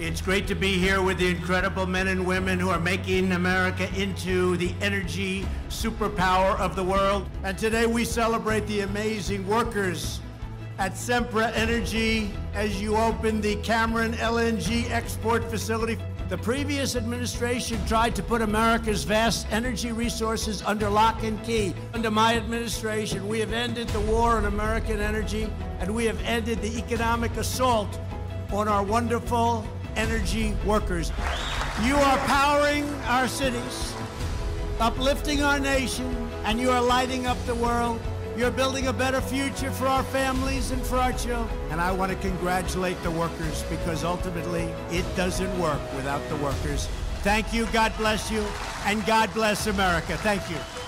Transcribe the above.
It's great to be here with the incredible men and women who are making America into the energy superpower of the world. And today we celebrate the amazing workers at Sempra Energy as you open the Cameron LNG export facility. The previous administration tried to put America's vast energy resources under lock and key. Under my administration, we have ended the war on American energy, and we have ended the economic assault on our wonderful energy workers. You are powering our cities, uplifting our nation, and you are lighting up the world. You're building a better future for our families and for our children. And I want to congratulate the workers, because ultimately it doesn't work without the workers. Thank you, God bless you, and God bless America. Thank you.